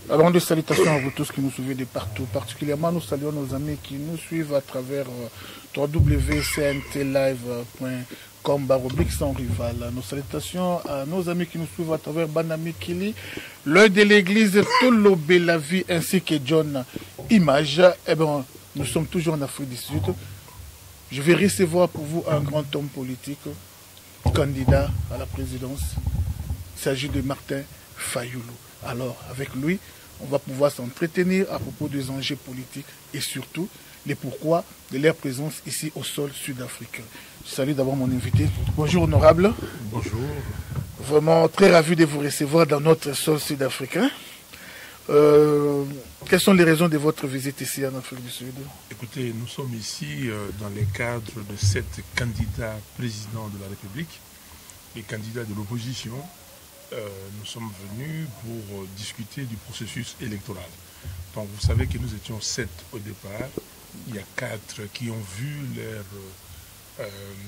Alors, des salutations à vous tous qui nous suivez de partout. Particulièrement, nous saluons nos amis qui nous suivent à travers www.cntlive.com, baroblique sans rival. Nos salutations à nos amis qui nous suivent à travers Banami Kili, l'œil de l'église Tolobé la vie, ainsi que John Image. Eh bien, nous sommes toujours en Afrique du Sud. Je vais recevoir pour vous un grand homme politique, candidat à la présidence. Il s'agit de Martin Fayoulou. Alors, avec lui, on va pouvoir s'entretenir à propos des enjeux politiques et surtout les pourquoi de leur présence ici au sol sud-africain. Je salue d'abord mon invité. Bonjour, honorable. Bonjour. Vraiment très ravi de vous recevoir dans notre sol sud-africain. Quelles sont les raisons de votre visite ici en Afrique du Sud? Écoutez, nous sommes ici dans le cadre de 7 candidats présidents de la République, les candidats de l'opposition. Nous sommes venus pour discuter du processus électoral. Donc vous savez que nous étions 7 au départ. Il y a 4 qui ont vu leur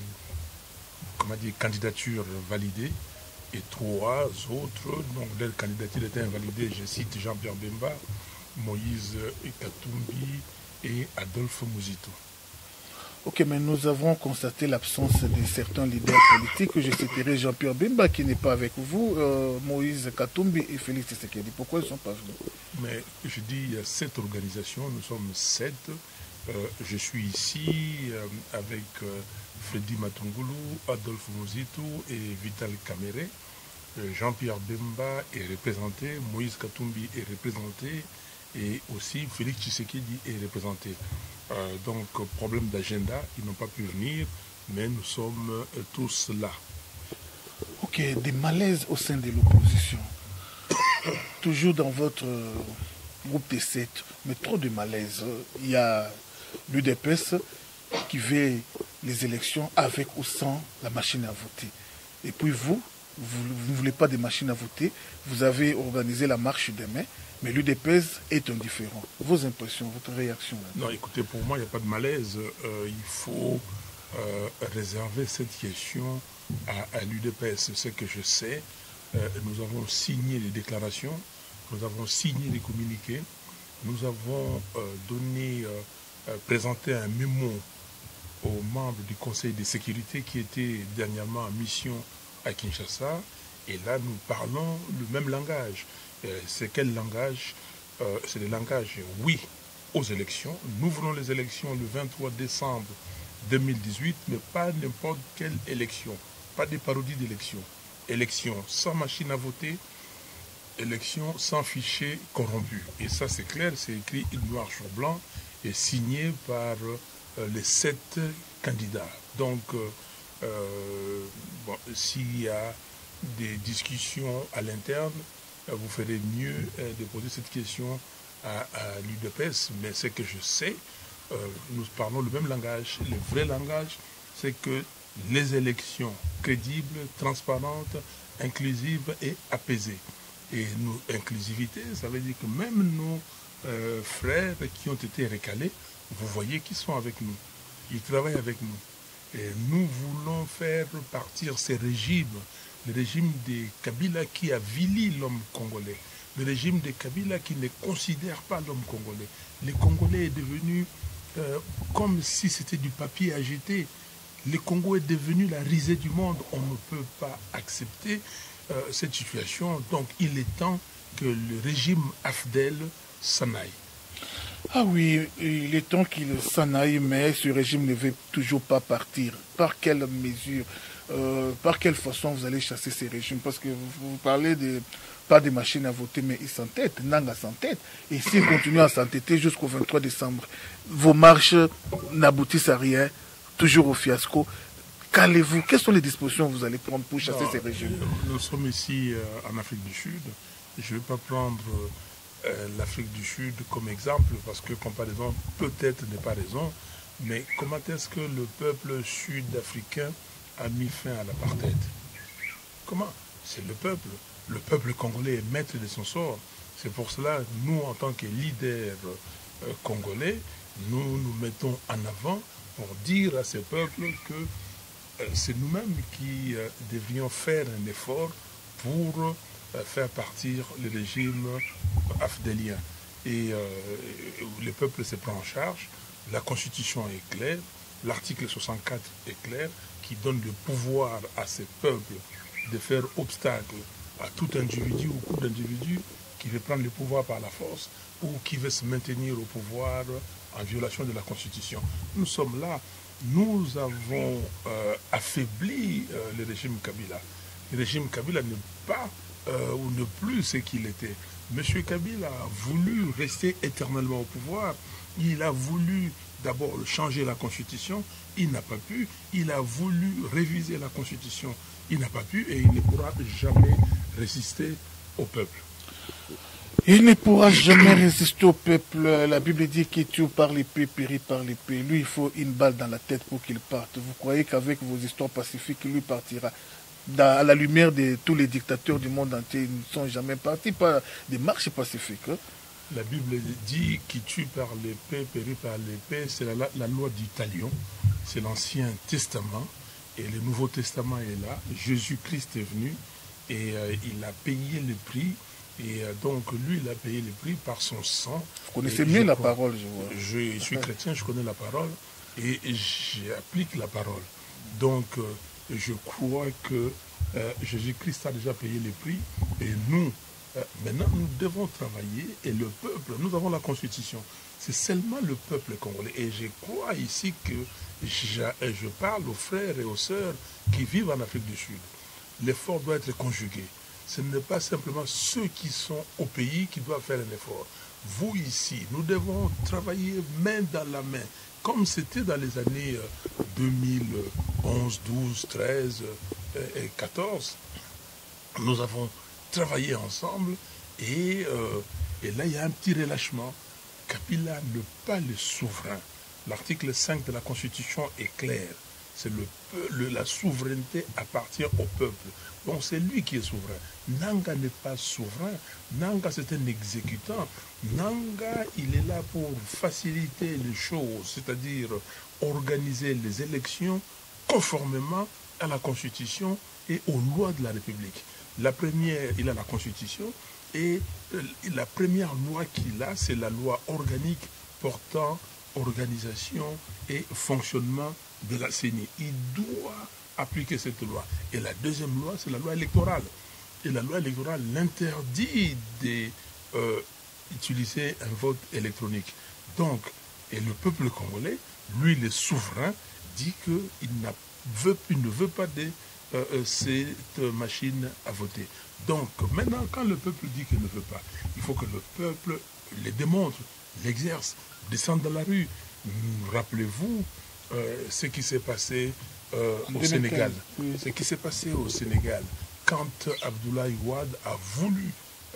candidature validée et 3 autres, donc leur candidature était invalidée. Je cite Jean-Pierre Bemba, Moïse Katumbi et Adolphe Muzito. Ok, mais nous avons constaté l'absence de certains leaders politiques. Je citerai Jean-Pierre Bemba qui n'est pas avec vous, Moïse Katumbi et Félix Tshisekedi. Pourquoi ils ne sont pas venus? Mais je dis, il y a 7 organisations, nous sommes 7. Je suis ici avec Freddy Matungulu, Adolphe Muzito et Vital Kamere. Jean-Pierre Bemba est représenté, Moïse Katumbi est représenté et aussi Félix Tshisekedi est représenté. Donc, problème d'agenda, ils n'ont pas pu venir, mais nous sommes tous là. Ok, des malaises au sein de l'opposition. Toujours dans votre groupe des 7, mais trop de malaises. Il y a l'UDPS qui veut les élections avec ou sans la machine à voter. Et puis vous ne voulez pas de machine à voter, vous avez organisé la marche demain, mais l'UDPS est indifférent. Vos impressions, votre réaction là? Non, écoutez, pour moi, il n'y a pas de malaise. Il faut réserver cette question à l'UDPS. Ce que je sais, nous avons signé les déclarations, nous avons signé les communiqués, nous avons présenté un mémo aux membres du Conseil de sécurité qui étaient dernièrement en mission à Kinshasa. Et là, nous parlons le même langage. C'est quel langage? C'est le langage oui aux élections. Nous voulons les élections le 23 décembre 2018, mais pas n'importe quelle élection. Pas des parodies d'élections. Élection sans machine à voter, élection sans fichier corrompu. Et ça, c'est clair, c'est écrit noir sur blanc et signé par les 7 candidats. Donc, s'il y a des discussions à l'interne, vous ferez mieux de poser cette question à l'UDPS. Mais ce que je sais, nous parlons le même langage. Le vrai langage, c'est que les élections crédibles, transparentes, inclusives et apaisées. Et inclusivité, ça veut dire que même nos frères qui ont été recalés, vous voyez qu'ils sont avec nous. Ils travaillent avec nous. Et nous voulons faire partir ces régimes, le régime de Kabila qui a vili l'homme congolais, le régime de Kabila qui ne considère pas l'homme congolais. Le Congolais est devenu comme si c'était du papier agité. Le Congo est devenu la risée du monde. On ne peut pas accepter cette situation. Donc il est temps que le régime AFDEL s'en aille. Ah oui, il est temps qu'il s'en aille, mais ce régime ne veut toujours pas partir. Par quelle mesure, par quelle façon vous allez chasser ces régimes? Parce que vous parlez pas des machines à voter, mais ils s'entêtent, Nanga s'entête. Et s'ils continuent à s'entêter jusqu'au 23 décembre, vos marches n'aboutissent à rien, toujours au fiasco. Qu'allez-vous? Quelles sont les dispositions que vous allez prendre pour chasser ces régimes? Nous sommes ici en Afrique du Sud. Je ne vais pas prendre l'Afrique du Sud comme exemple, parce que comparaison peut-être n'est pas raison, mais comment est-ce que le peuple sud-africain a mis fin à l'apartheid? Comment? C'est le peuple. Le peuple congolais est maître de son sort. C'est pour cela, nous, en tant que leaders congolais, nous nous mettons en avant pour dire à ce peuple que c'est nous-mêmes qui devrions faire un effort pour faire partir le régime afdélien. Et le peuple se prend en charge, la constitution est claire, l'article 64 est clair, qui donne le pouvoir à ces peuples de faire obstacle à tout individu ou groupe d'individus qui veut prendre le pouvoir par la force ou qui veut se maintenir au pouvoir en violation de la Constitution. Nous sommes là, nous avons affaibli le régime Kabila. Le régime Kabila n'est pas ou ne plus ce qu'il était. Monsieur Kabila a voulu rester éternellement au pouvoir. Il a voulu d'abord changer la Constitution, il n'a pas pu. Il a voulu réviser la Constitution, il n'a pas pu et il ne pourra jamais résister au peuple. Il ne pourra jamais résister au peuple. La Bible dit qu'il tue par l'épée, périt par l'épée. Lui, il faut une balle dans la tête pour qu'il parte. Vous croyez qu'avec vos histoires pacifiques, lui partira? À la lumière de tous les dictateurs du monde entier, ils ne sont jamais partis par des marches pacifiques. Hein? La Bible dit qu'il tue par l'épée, périt par l'épée. C'est la loi du talion. C'est l'Ancien Testament. Et le Nouveau Testament est là. Jésus-Christ est venu et il a payé le prix. Et donc, lui, il a payé le prix par son sang. Vous connaissez mieux la parole, je vois. Je suis chrétien, je connais la parole et j'applique la parole. Donc, je crois que Jésus-Christ a déjà payé le prix et nous, maintenant, nous devons travailler et le peuple, nous avons la Constitution. C'est seulement le peuple congolais. Et je crois ici que je parle aux frères et aux sœurs qui vivent en Afrique du Sud. L'effort doit être conjugué. Ce n'est pas simplement ceux qui sont au pays qui doivent faire un effort. Vous ici, nous devons travailler main dans la main, comme c'était dans les années 2011, 12, 13 et 14. Nous avons travaillé ensemble et là, il y a un petit relâchement. Kabila n'est pas le souverain. L'article 5 de la Constitution est clair. C'est la souveraineté appartient au peuple. Donc c'est lui qui est souverain. Nanga n'est pas souverain. Nanga c'est un exécutant. Nanga il est là pour faciliter les choses, c'est-à-dire organiser les élections conformément à la Constitution et aux lois de la République. La première, il a la Constitution et la première loi qu'il a, c'est la loi organique portant organisation et fonctionnement de la CENI. Il doit appliquer cette loi. Et la deuxième loi, c'est la loi électorale. Et la loi électorale l'interdit d'utiliser un vote électronique. Donc, et le peuple congolais, lui, le souverain, dit qu'il ne veut pas de cette machine à voter. Donc, maintenant, quand le peuple dit qu'il ne veut pas, il faut que le peuple le démontre, l'exerce, descende dans la rue. Rappelez-vous ce qui s'est passé au Sénégal. Oui. Ce qui s'est passé au Sénégal, quand Abdoulaye Wade a voulu,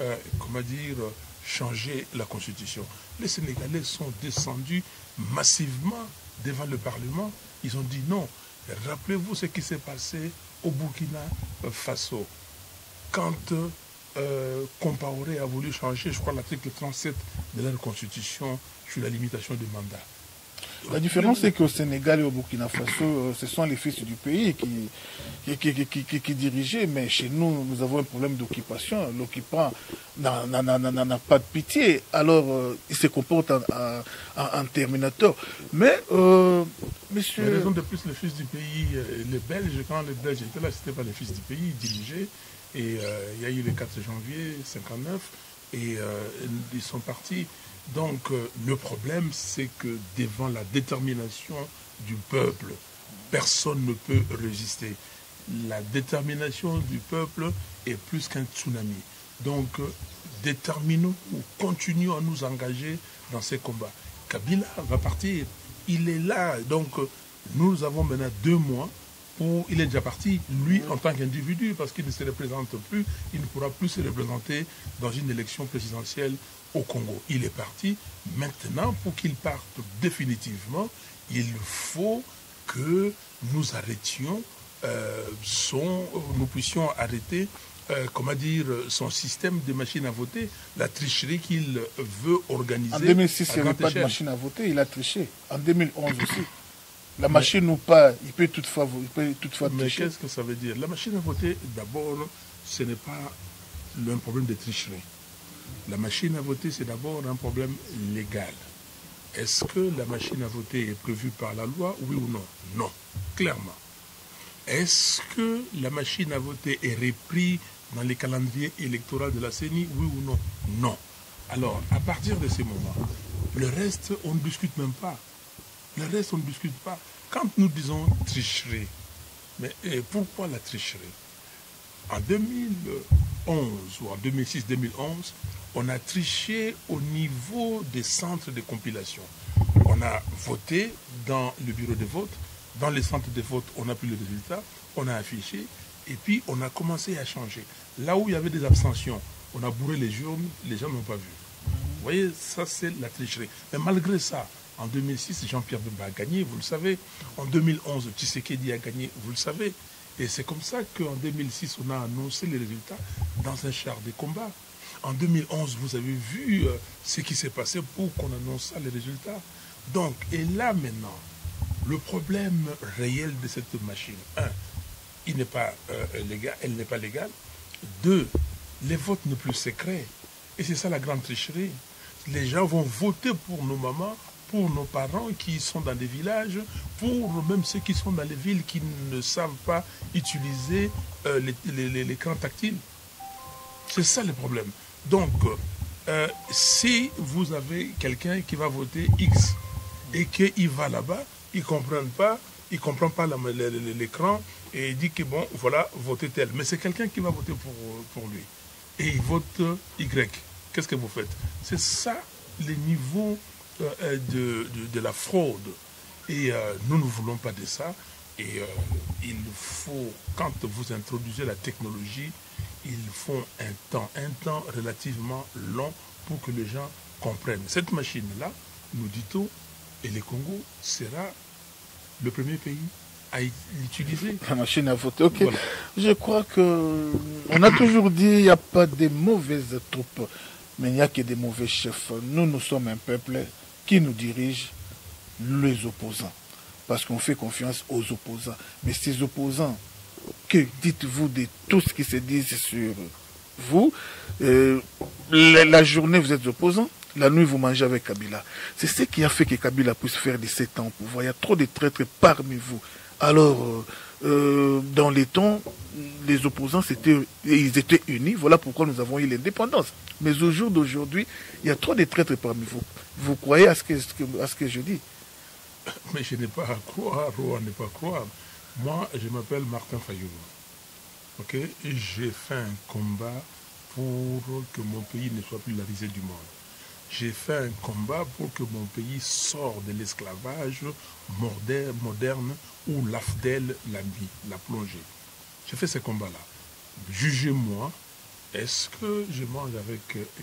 changer la Constitution. Les Sénégalais sont descendus massivement devant le Parlement. Ils ont dit non. Rappelez-vous ce qui s'est passé au Burkina Faso. Quand Compaoré a voulu changer, je crois, l'article 37 de leur Constitution sur la limitation du mandat. La différence, c'est qu'au Sénégal et au Burkina Faso, ce sont les fils du pays qui dirigeaient, mais chez nous, nous avons un problème d'occupation. L'occupant n'a pas de pitié, alors il se comporte en terminateur. Mais, monsieur... Mais raison de plus, les fils du pays, les Belges, quand les Belges étaient là, ce n'étaient pas les fils du pays, ils dirigeaient, et il y a eu le 4 janvier 1959, et ils sont partis. Donc, le problème, c'est que devant la détermination du peuple, personne ne peut résister. La détermination du peuple est plus qu'un tsunami. Donc, déterminons-nous, continuons à nous engager dans ces combats. Kabila va partir, il est là. Donc, nous avons maintenant 2 mois où il est déjà parti, lui, en tant qu'individu, parce qu'il ne se représente plus, il ne pourra plus se représenter dans une élection présidentielle au Congo. Il est parti. Maintenant, pour qu'il parte définitivement, il faut que nous arrêtions nous puissions arrêter son système de machines à voter, la tricherie qu'il veut organiser. En 2006, il n'y avait pas de machine à voter, il a triché. En 2011 aussi. La machine ou pas, il peut toutefois tricher. Mais qu'est-ce que ça veut dire? La machine à voter, d'abord, ce n'est pas un problème de tricherie. La machine à voter, c'est d'abord un problème légal. Est-ce que la machine à voter est prévue par la loi, oui ou non? Non, clairement. Est-ce que la machine à voter est reprise dans les calendriers électoraux de la CENI, oui ou non? Non. Alors, à partir de ces moments, le reste, on ne discute même pas. Le reste, on ne discute pas. Quand nous disons tricherie, mais pourquoi la tricherie? En 2011 ou en 2006-2011, on a triché au niveau des centres de compilation. On a voté dans le bureau de vote, dans les centres de vote, on a pris le résultat, on a affiché, et puis on a commencé à changer. Là où il y avait des abstentions, on a bourré les urnes, les gens n'ont pas vu. Vous voyez, ça c'est la tricherie. Mais malgré ça, en 2006, Jean-Pierre Bemba a gagné, vous le savez. En 2011, Tshisekedi a gagné, vous le savez. Et c'est comme ça qu'en 2006, on a annoncé les résultats dans un char de combat. En 2011, vous avez vu ce qui s'est passé pour qu'on annonce les résultats. Donc, et là maintenant, le problème réel de cette machine, un, il n'est pas légal, elle n'est pas légale. Deux, les votes ne sont plus secrets. Et c'est ça la grande tricherie. Les gens vont voter pour nos mamans, pour nos parents qui sont dans des villages, pour même ceux qui sont dans les villes qui ne savent pas utiliser l'écran tactile. C'est ça le problème. Donc, si vous avez quelqu'un qui va voter X et qu'il va là-bas, il ne comprend pas l'écran et il dit que bon, voilà, votez tel. Mais c'est quelqu'un qui va voter pour lui. Et il vote Y. Qu'est-ce que vous faites? C'est ça le niveau de la fraude. Et nous ne voulons pas de ça. Et il faut, quand vous introduisez la technologie, il faut un temps relativement long pour que les gens comprennent. Cette machine-là, nous dit-on, et le Congo sera le premier pays à l'utiliser. La machine à voter, ok. Voilà. Je crois que on a toujours dit il n'y a pas de mauvaises troupes, mais il n'y a que des mauvais chefs. Nous sommes un peuple qui nous dirige, les opposants. Parce qu'on fait confiance aux opposants. Mais ces opposants, que dites-vous de tout ce qui se dit sur vous? La journée, vous êtes opposants. La nuit, vous mangez avec Kabila. C'est ce qui a fait que Kabila puisse faire 17 ans au pouvoir. Il y a trop de traîtres parmi vous. Alors, dans les temps, les opposants, ils étaient unis. Voilà pourquoi nous avons eu l'indépendance. Mais au jour d'aujourd'hui, il y a trop de traîtres parmi vous. Vous croyez à ce que je dis? Mais je n'ai pas à croire ou à ne pas croire. Moi, je m'appelle Martin Fayoulou. Ok? J'ai fait un combat pour que mon pays ne soit plus la risée du monde. J'ai fait un combat pour que mon pays sorte de l'esclavage moderne où l'AFDEL l'a plongé. J'ai fait ce combat-là. Jugez-moi, est-ce que je mange avec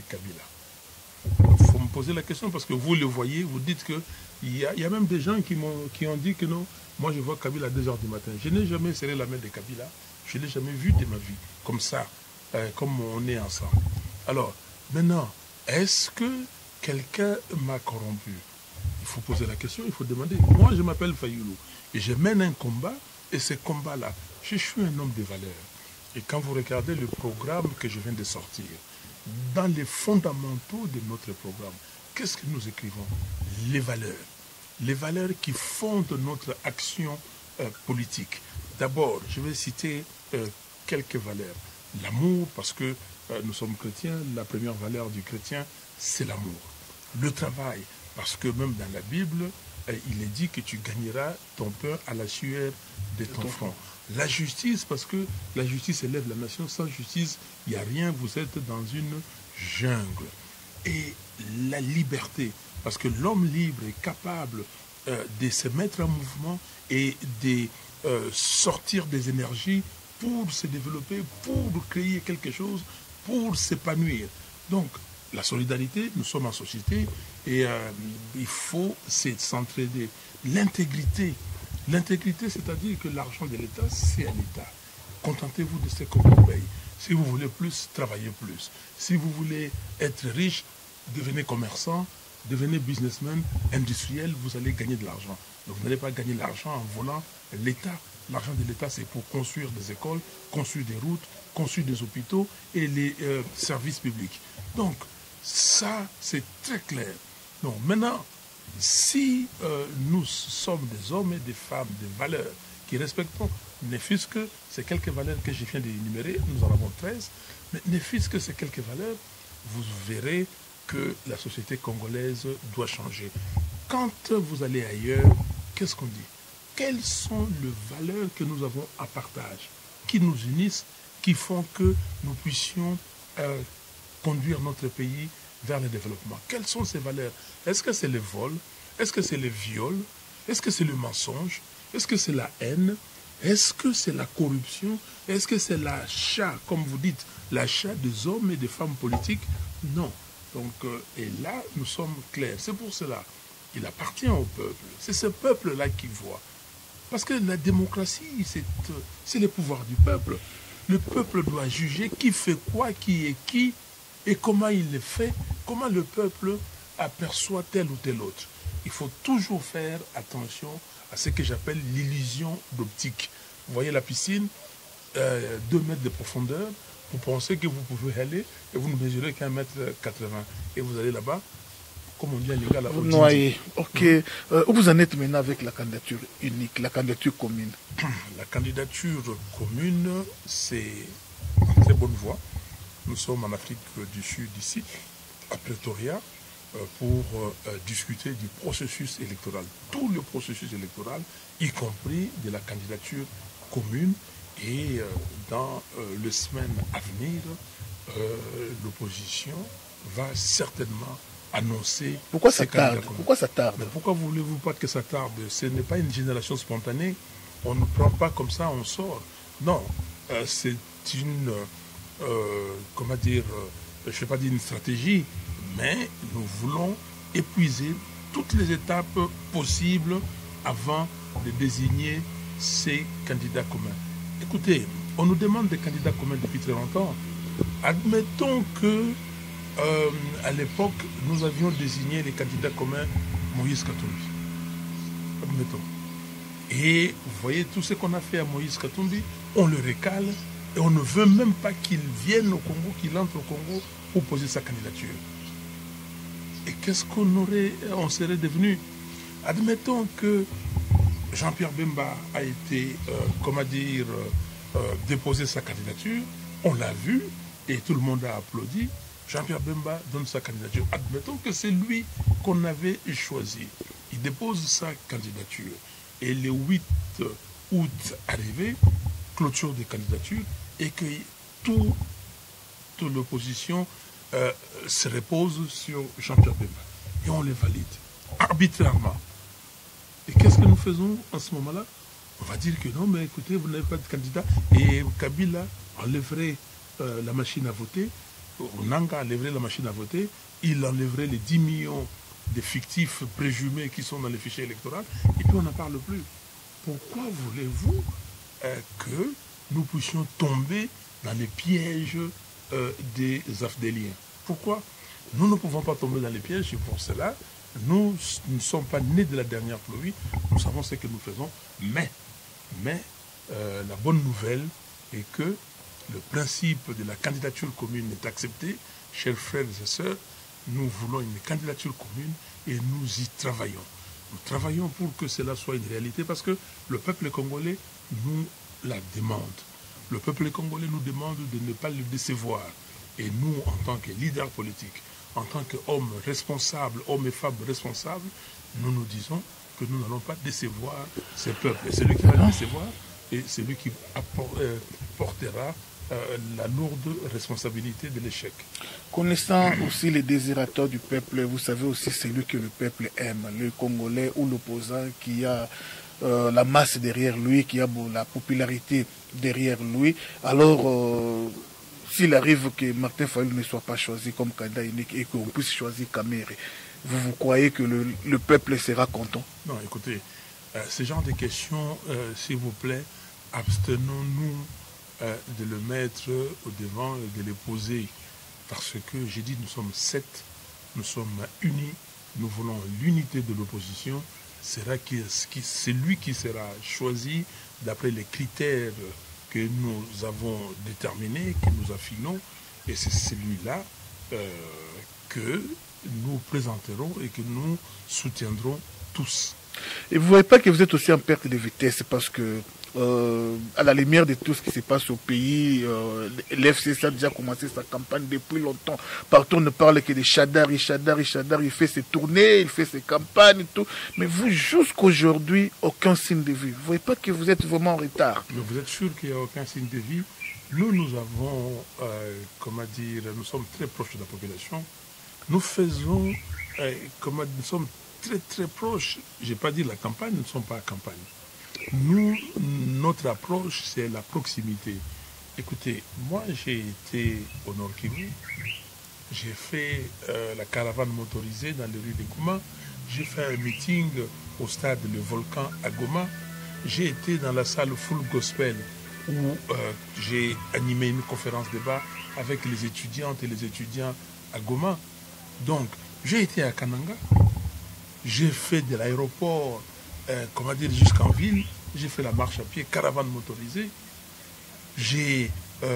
Kabila? Il faut me poser la question parce que vous le voyez, vous dites qu'il y a même des gens qui ont dit que non, moi je vois Kabila à 2 h du matin. Je n'ai jamais serré la main de Kabila, je ne l'ai jamais vu de ma vie, comme ça, comme on est ensemble. Alors, maintenant, est-ce que quelqu'un m'a corrompu? Il faut poser la question, il faut demander. Moi, je m'appelle Fayoulou et je mène un combat et ce combat-là, je suis un homme de valeur. Et quand vous regardez le programme que je viens de sortir, dans les fondamentaux de notre programme, qu'est-ce que nous écrivons? Les valeurs qui fondent notre action politique. D'abord, je vais citer quelques valeurs. L'amour, parce que nous sommes chrétiens, la première valeur du chrétien, c'est l'amour. Le travail, parce que même dans la Bible, il est dit que tu gagneras ton pain à la sueur de ton front. La justice, parce que la justice élève la nation. Sans justice, il n'y a rien, vous êtes dans une jungle. Et la liberté, parce que l'homme libre est capable de se mettre en mouvement et de sortir des énergies pour se développer, pour créer quelque chose, pour s'épanouir. Donc, la solidarité, nous sommes en société et il faut s'entraider. L'intégrité, c'est-à-dire que l'argent de l'État, c'est à l'État. Contentez-vous de ce qu'on vous paye. Si vous voulez plus, travaillez plus. Si vous voulez être riche, devenez commerçant, devenez businessman, industriel, vous allez gagner de l'argent. Mais vous n'allez pas gagner de l'argent en volant l'État. L'argent de l'État, c'est pour construire des écoles, construire des routes, construire des hôpitaux et les services publics. Donc, ça, c'est très clair. Donc, maintenant, si nous sommes des hommes et des femmes, des valeurs qui respectons, ne fût-ce que ces quelques valeurs que je viens d'énumérer, nous en avons 13, mais ne fût-ce que ces quelques valeurs, vous verrez que la société congolaise doit changer. Quand vous allez ailleurs, qu'est-ce qu'on dit? Quelles sont les valeurs que nous avons à partage, qui nous unissent, qui font que nous puissions conduire notre pays vers le développement? Quelles sont ces valeurs? Est-ce que c'est le vol? Est-ce que c'est le viol? Est-ce que c'est le mensonge? Est-ce que c'est la haine? Est-ce que c'est la corruption? Est-ce que c'est l'achat, comme vous dites, l'achat des hommes et des femmes politiques? Non. Donc, et là, nous sommes clairs. C'est pour cela qu'il appartient au peuple. C'est ce peuple-là qui voit. Parce que la démocratie, c'est le pouvoir du peuple. Le peuple doit juger qui fait quoi, qui est qui, et comment il le fait, comment le peuple aperçoit tel ou tel autre. Il faut toujours faire attention à ce que j'appelle l'illusion d'optique. Vous voyez la piscine, 2 mètres de profondeur, vous pensez que vous pouvez aller et vous ne mesurez qu'1,80 m. Et vous allez là-bas, comme on dit à l'égal, là. Vous noyez. Ok. Où vous en êtes maintenant avec la candidature unique, la candidature commune? La candidature commune, c'est en très bonne voie. Nous sommes en Afrique du Sud ici, à Pretoria, pour discuter du processus électoral. Tout le processus électoral, y compris de la candidature commune. Et dans les semaines à venir, l'opposition va certainement annoncer... Pourquoi ça tarde? Pourquoi ça tarde? Mais pourquoi voulez-vous pas que ça tarde? Ce n'est pas une génération spontanée. On ne prend pas comme ça, on sort. Non, c'est une... comment dire, je ne vais pas dire une stratégie, mais nous voulons épuiser toutes les étapes possibles avant de désigner ces candidats communs. Écoutez, on nous demande des candidats communs depuis très longtemps. Admettons que, à l'époque, nous avions désigné les candidats communs Moïse Katumbi. Admettons. Et vous voyez tout ce qu'on a fait à Moïse Katumbi, on le recale. Et on ne veut même pas qu'il vienne au Congo, qu'il entre au Congo pour poser sa candidature. Et qu'est-ce on serait devenu? Admettons que Jean-Pierre Bemba a été, déposé sa candidature, on l'a vu et tout le monde a applaudi. Jean-Pierre Bemba donne sa candidature. Admettons que c'est lui qu'on avait choisi. Il dépose sa candidature. Et le 8 août arrivé, clôture des candidatures, et que toute l'opposition se repose sur Jean-Pierre Bemba. Et on les valide, arbitrairement. Et qu'est-ce que nous faisons en ce moment-là? On va dire que non, mais écoutez, vous n'avez pas de candidat. Et Kabila enlèverait la machine à voter, Nanga enlèverait la machine à voter, il enlèverait les 10 millions de fictifs présumés qui sont dans les fichiers électoraux, et puis on n'en parle plus. Pourquoi voulez-vous que nous puissions tomber dans les pièges des Afdéliens? Pourquoi? Nous ne pouvons pas tomber dans les pièges, et pour cela, nous ne sommes pas nés de la dernière pluie, nous savons ce que nous faisons, mais la bonne nouvelle est que le principe de la candidature commune est accepté. Chers frères et sœurs, nous voulons une candidature commune et nous y travaillons. Nous travaillons pour que cela soit une réalité parce que le peuple congolais nous la demande. Le peuple congolais nous demande de ne pas le décevoir. Et nous, en tant que leaders politiques, en tant qu'hommes responsables, hommes et femmes responsables, nous nous disons que nous n'allons pas décevoir ce peuple. Et celui qui va le décevoir est celui qui portera la lourde responsabilité de l'échec. Connaissant aussi les désirateurs du peuple, vous savez aussi celui que le peuple aime, le Congolais ou l'opposant qui a la masse derrière lui, qui a la popularité derrière lui. Alors, s'il arrive que Martin Fayulu ne soit pas choisi comme candidat unique et qu'on puisse choisir Kamere, vous croyez que le peuple sera content? Non, écoutez, ce genre de questions, s'il vous plaît, abstenons-nous de le mettre au devant et de les poser. Parce que, j'ai dit, nous sommes 7, nous sommes unis, nous voulons l'unité de l'opposition. C'est lui qui sera choisi d'après les critères que nous avons déterminé, que nous affinons, et c'est celui-là que nous présenterons et que nous soutiendrons tous. Et vous ne voyez pas que vous êtes aussi en perte de vitesse parce que, à la lumière de tout ce qui se passe au pays, l'FCC a déjà commencé sa campagne depuis longtemps. Partout, on ne parle que de Chadari. Il fait ses tournées, il fait ses campagnes et tout. Mais vous, jusqu'aujourd'hui, aucun signe de vie. Vous ne voyez pas que vous êtes vraiment en retard. Mais vous êtes sûr qu'il n'y a aucun signe de vie? Nous avons, comment dire, nous sommes très proches de la population. Nous faisons, nous sommes très proches. Je n'ai pas dit la campagne, nous ne sommes pas à campagne. Nous, notre approche, c'est la proximité. Écoutez, moi j'ai été au Nord Kivu, j'ai fait la caravane motorisée dans les rues de Goma, j'ai fait un meeting au stade Le Volcan à Goma, j'ai été dans la salle Full Gospel où j'ai animé une conférence débat avec les étudiantes et les étudiants à Goma. Donc, j'ai été à Kananga, j'ai fait de l'aéroport, comment dire, jusqu'en ville, j'ai fait la marche à pied, caravane motorisée, j'ai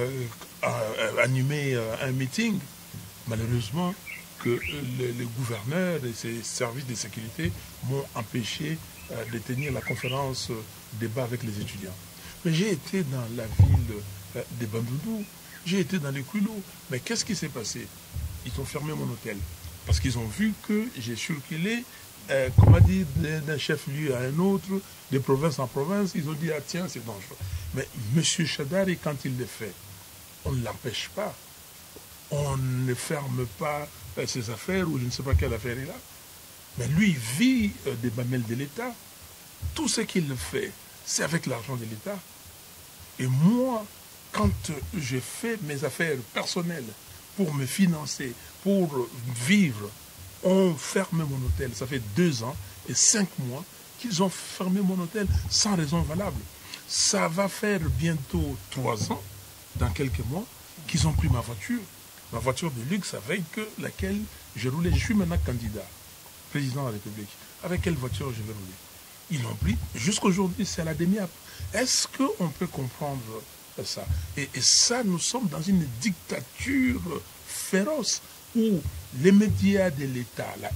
animé un meeting. Malheureusement, que le gouverneur et ses services de sécurité m'ont empêché de tenir la conférence débat avec les étudiants. Mais j'ai été dans la ville de Bandundu, j'ai été dans les Kwilu. Mais qu'est-ce qui s'est passé? Ils ont fermé mon hôtel parce qu'ils ont vu que j'ai circulé, comment dire, d'un chef-lieu à un autre, de province en province. Ils ont dit, ah tiens, c'est dangereux. Mais M. Chadari, quand il le fait, on ne l'empêche pas. On ne ferme pas ses affaires, ou je ne sais pas quelle affaire il a. Mais lui vit des mamelles de l'État. Tout ce qu'il fait, c'est avec l'argent de l'État. Et moi, quand je fais mes affaires personnelles pour me financer, pour vivre, on ferme mon hôtel. Ça fait 2 ans et 5 mois qu'ils ont fermé mon hôtel sans raison valable. Ça va faire bientôt 3 ans, dans quelques mois, qu'ils ont pris ma voiture de luxe avec laquelle je roulais. Je suis maintenant candidat, président de la République. Avec quelle voiture je vais rouler? Ils l'ont pris. Jusqu'aujourd'hui, c'est à la demi-app. Est-ce qu'on peut comprendre ça? Et ça, nous sommes dans une dictature féroce où les médias de l'État, la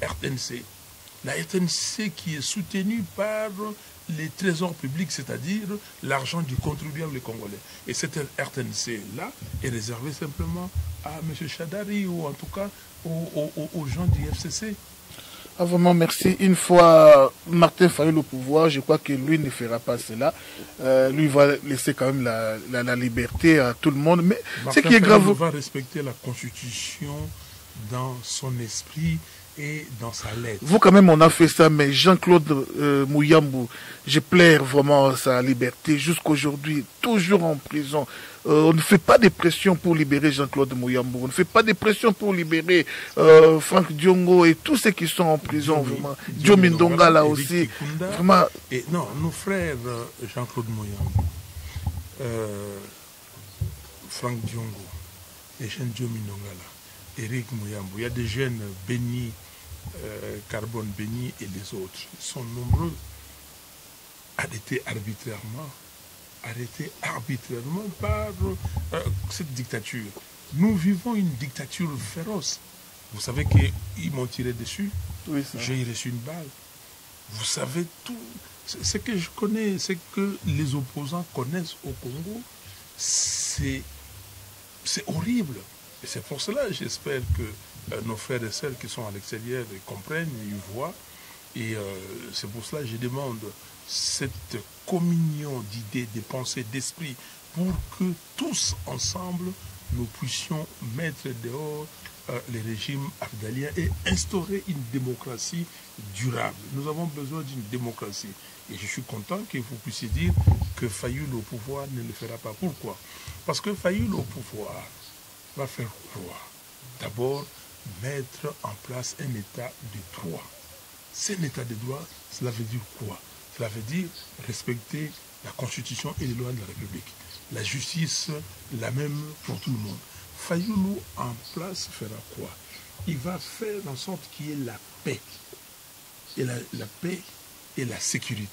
RTNC qui est soutenue par les trésors publics, c'est-à-dire l'argent du contribuable congolais. Et cette RTNC-là est réservée simplement à M. Chadari ou en tout cas aux gens du FCC. Ah, vraiment, merci. Une fois Martin Fayulu au pouvoir, je crois que lui ne fera pas cela. Lui va laisser quand même la liberté à tout le monde. Mais ce qui est grave, il va respecter la Constitution dans son esprit et dans sa lettre. Vous, quand même, on a fait ça, mais Jean-Claude Mouyambou, je plaire vraiment sa liberté jusqu'aujourd'hui, toujours en prison. On ne fait pas de pression pour libérer Jean-Claude Mouyambou. On ne fait pas de pression pour libérer Franck Diongo et tous ceux qui sont en prison, vraiment. Diomi Ndonga, là aussi. Vraiment. Et non, nos frères Jean-Claude Mouyambou, Franck Diongo et Diomi Ndonga, là. Eric Mouyambou, il y a des jeunes bénis, Carbone béni et les autres. Ils sont nombreux, arrêtés arbitrairement par cette dictature. Nous vivons une dictature féroce. Vous savez qu'ils m'ont tiré dessus. Oui, j'ai reçu une balle. Vous savez tout. Ce que je connais, c'est que les opposants connaissent au Congo. C'est horrible. Et c'est pour cela, j'espère que nos frères et sœurs qui sont à l'extérieur comprennent, ils voient. Et c'est pour cela que je demande cette communion d'idées, de pensées, d'esprit, pour que tous ensemble, nous puissions mettre dehors les régimes abdaliens et instaurer une démocratie durable. Nous avons besoin d'une démocratie. Et je suis content que vous puissiez dire que Fayulu au pouvoir ne le fera pas. Pourquoi? Parce que Fayulu au pouvoir va faire quoi? D'abord, mettre en place un état de droit. C'est un état de droit, cela veut dire quoi? Cela veut dire respecter la Constitution et les lois de la République. La justice, la même pour tout le monde. Fayulu en place fera quoi? Il va faire en sorte qu'il y ait la paix. Et la paix et la sécurité.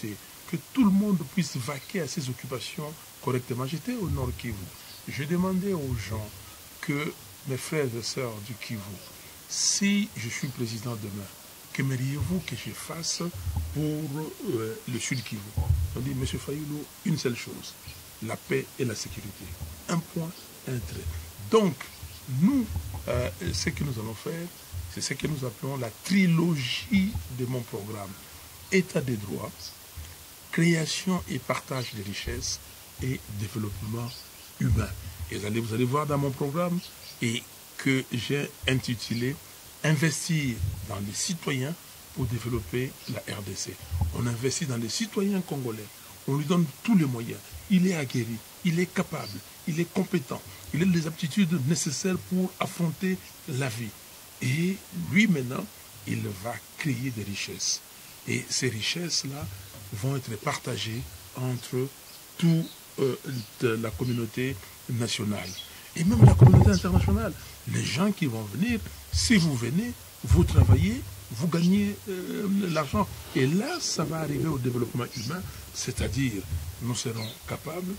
que tout le monde puisse vaquer à ses occupations correctement. J'étais au Nord Kivu. Je demandais aux gens que, mes frères et sœurs du Kivu, si je suis président demain, qu'aimeriez-vous que je fasse pour le Sud Kivu? On dit, M. Fayulu, une seule chose, la paix et la sécurité. Un point, un trait. Donc, nous, ce que nous allons faire, c'est ce que nous appelons la trilogie de mon programme. État des droits, création et partage des richesses et développement humain. Et vous allez voir dans mon programme et que j'ai intitulé « Investir dans les citoyens pour développer la RDC ». On investit dans les citoyens congolais. On lui donne tous les moyens. Il est aguerri, il est capable, il est compétent. Il a les aptitudes nécessaires pour affronter la vie. Et lui, maintenant, il va créer des richesses. Et ces richesses-là vont être partagées entre toute la communauté nationale. Et même la communauté internationale. Les gens qui vont venir, si vous venez, vous travaillez, vous gagnez l'argent. Et là, ça va arriver au développement humain, c'est-à-dire, nous serons capables,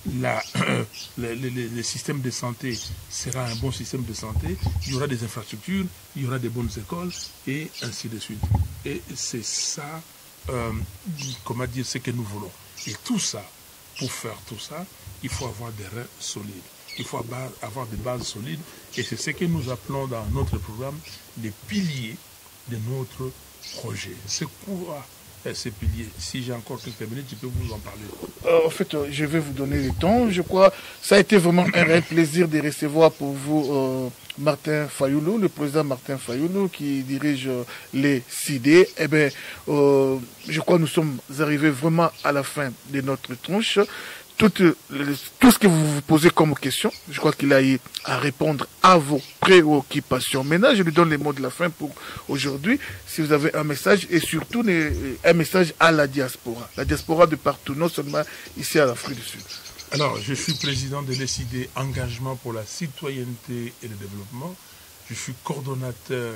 le système de santé sera un bon système de santé, il y aura des infrastructures, il y aura des bonnes écoles, et ainsi de suite. Et c'est ça, comment dire, ce que nous voulons. Et tout ça, pour faire tout ça, il faut avoir des reins solides. Il faut avoir des bases solides. Et c'est ce que nous appelons dans notre programme les piliers de notre projet. C'est quoi ces piliers? Si j'ai encore quelques minutes, je peux vous en parler. En fait, je vais vous donner le temps. Je crois que ça a été vraiment un réel plaisir de recevoir pour vous Martin Fayulu, le président Martin Fayulu, qui dirige les CID. Eh bien, je crois que nous sommes arrivés vraiment à la fin de notre tranche. Tout ce que vous vous posez comme question, je crois qu'il a eu à répondre à vos préoccupations. Maintenant, je lui donne les mots de la fin pour aujourd'hui. Si vous avez un message, et surtout un message à la diaspora de partout, non seulement ici à l'Afrique du Sud. Alors, je suis président de l'ECID Engagement pour la citoyenneté et le développement. Je suis coordonnateur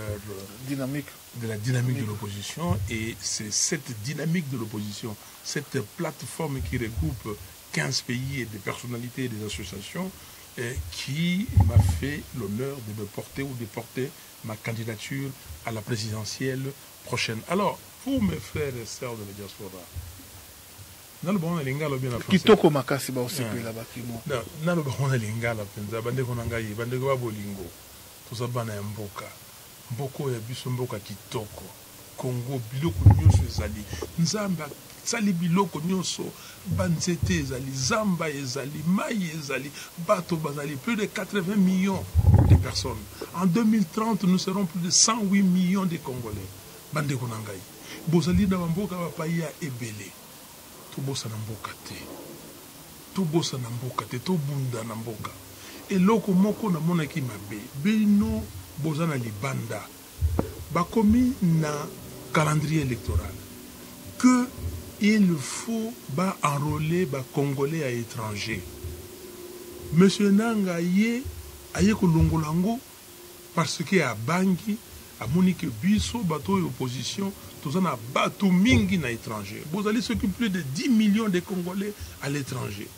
de la dynamique de l'opposition, et c'est cette dynamique de l'opposition, cette plateforme qui regroupe 15 pays et des personnalités et des associations qui m'a fait l'honneur de me porter ou de porter ma candidature à la présidentielle prochaine. Alors, pour mes frères et sœurs de la diaspora, nalobona lingala bien français. Kitoko makasi ba osepela bakimo. Nalobona lingala penza bandeko nangai bandeko ba bolingo. Tozabana ya mboka. Mboko ya biso mboka kitoko. Congo biloko nyonso ezali. Nzamba sali biloko nyonso, banzete ezali, zamba ezali, mai ezali, bato bazali, plus de 80 millions de personnes. En 2030, nous serons plus de 108 millions de Congolais. Bandeko nangai. Bozali na mboka ba pays ya ebele. To bosa na mboka te. To bosa na mboka te, to bunda na mboka. Eloko moko na monaki mabe. Bino boza na libanda. Bakomi na calendrier électoral. Que il faut enrôler les Congolais à l'étranger. Monsieur Nanga aye kolongolango parce que à Bangi, à Monique Bisso, bateau et opposition, tout ça bateau mingi na étranger. Vous allez s'occuper plus de 10 millions de Congolais à l'étranger.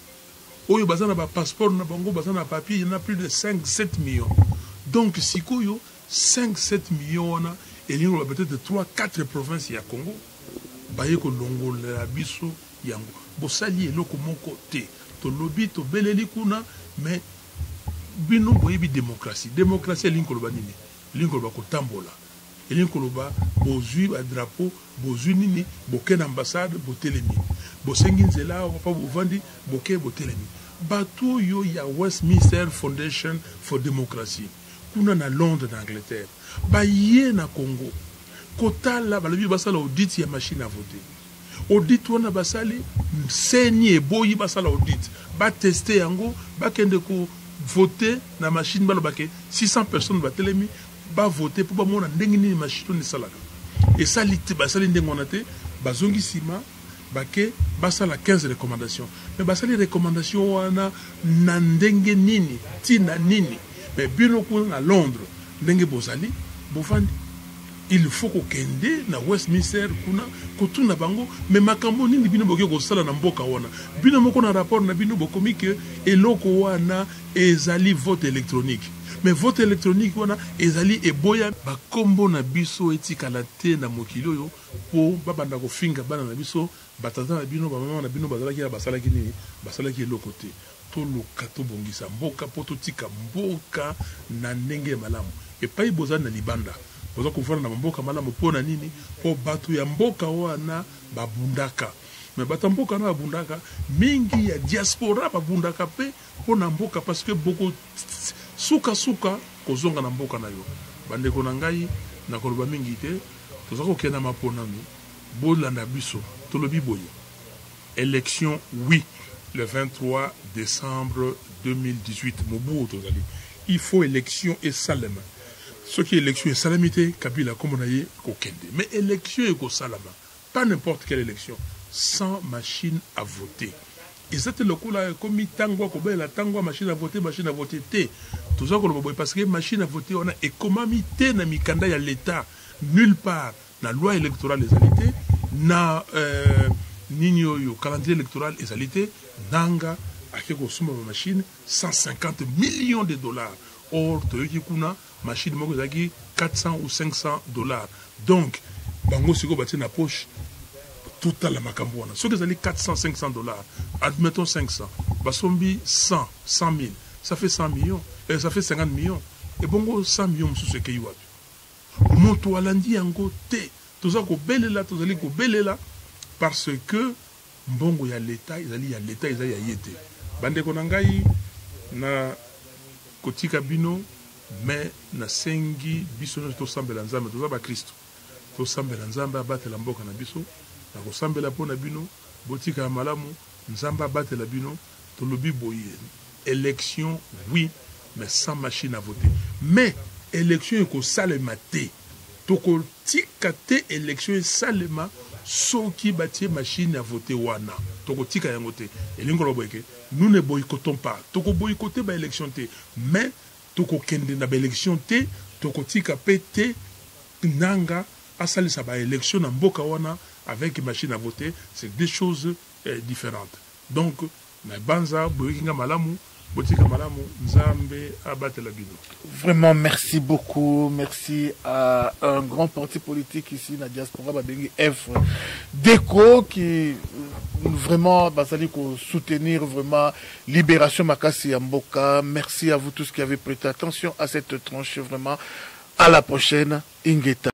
Oyo bazana ba passeport na bango bazana papier, il y en a plus de 5-7 millions. Donc si koyo 5-7 millions et il y a peut-être 3-4 provinces à Congo. Bayeko longola la biso yango bosali eloko moko te to lobi to beleli kuna mais bino boyebi démocratie linkoloba nini linkoloba ko tambola linkoloba bozui ba drapeau bozui nini boke na ambassade botelemi bosengi nzela pa bovandi boke botelemi bato yo ya Westminster Foundation for Democracy kuna na Londres na Angleterre baye na Congo kotala balobi basala audit ya machine à voter. Audit wana basali seni eboyi basala audit. Ba tester yango, ba kende ko voter na machine balobake 600 personnes ba telemi ba voter pour ba mona ndenge ni machine ni salaka. Et ça liti basali ndenge wana te bazongi sima bake basala 15 recommandations. Mais basali recommandations wana na ndenge nini, tina nini. Mais bino ko na Londres ndenge bozali bovandi il faut qu'on kende na Westminster kuna kotuna bango mais makambo nini bino boke ko sala na mboka wana bino moko na rapport na bino bokomi que eloko wana ezali vote électronique mais vote électronique wana ezali eboya bakombo na biso etikala te na mokili oyo po babanda ko finga bana na biso batata na bino ba mama na bino bazalaki na basalaki nini basalaki eloko te toluka tobongisa mboka po totika mboka na ndenge malamu epai bozali na libanda boza kofana na mboka malamu pona nini po batu ya mboka wana babundaka mais bata mboka na babundaka mingi ya diaspora babundaka pe pona mboka parce que beaucoup suka kozonga na mboka na yo bandeko na ngai na koloba mingi te toza kokenda mapona no bolanda biso tolobi boye élection oui le 23 décembre 2018 mobu tozali il faut élection et salema ce qui est élection et salamité, Kabila comme on a dit, mais élection et salama, pas n'importe quelle élection, sans machine à voter. Et c'est le coup là, comme tango, la tango, machine à voter, tout ça parce que machine à voter, on a et comment mité na mikanda ya l'État, nulle part, na loi électorale les alité, na nino yo calendrier électoral les alité, nanga, à quelque chose machine, 150 millions de dollars. Or, toyoki kuna machine moko zaki 400 ou 500 dollars. Donc, bango siko bati na poche total la makambo wana. Ce que zali 400 500 dollars, admettons 500, basombi 100 000, ça fait 100 millions, ça fait 50 millions. Et bongo 100 millions sous ce qui wapi. Moto alandi yango te. Toza ko belela, tozali ko belela parce que mbongo ya l'État, izali ya l'État, izali ya yete. Bande konangai na kotika bino mais na sengi biso to sambela nzambe to ba Kristo to sambela nzambe abatela mboka na biso na ko sambela pona bino botika malamu nzambe abatela bino to lobi boye élection oui mais sans machine à voter mais élection ko salema te to ko tika te élection salema soki batie machine à voter wana to ko tika yango te elingo loboyeke nous ne boycottons pas. Toko boycotter ba élection té, mais toko kende na ba élection té, toko tika pété nanga asali sa ba élection na mboka wana avec machine à voter, c'est deux choses différentes. Donc na banza boyinga malamu, botika malamu nzambe abate la bino. Vraiment merci beaucoup, merci à un grand parti politique ici na diaspora babengi F Déco qui vraiment soutenir vraiment Libération Makasi Mboka. Merci à vous tous qui avez prêté attention à cette tranche vraiment. À la prochaine, Ingeta.